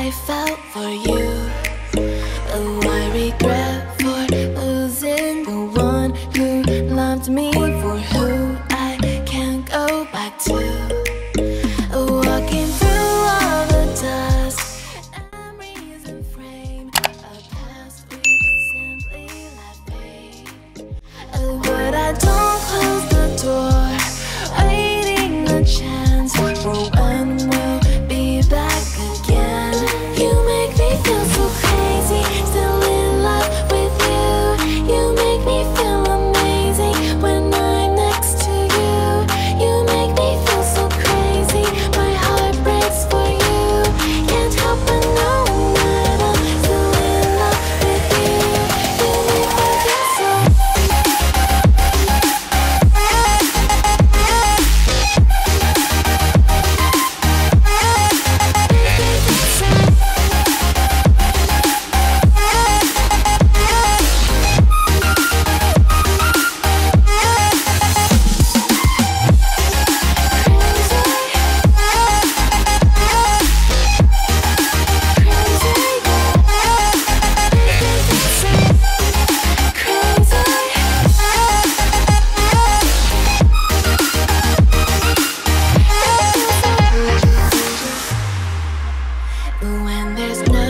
I felt for you. Oh, I regret for losing the one who loved me, for who I can't go back to. Walking through all the dust, memories and frame a past we simply let fade. But I don't close the door, waiting a chance for when we'll be back again. You make me feel so crazy, still in love with you. You make me feel amazing when I'm next to you. You make me feel so crazy, my heart breaks for you. Can't help but know that I'm still in love with you. You make me feel so. When there's no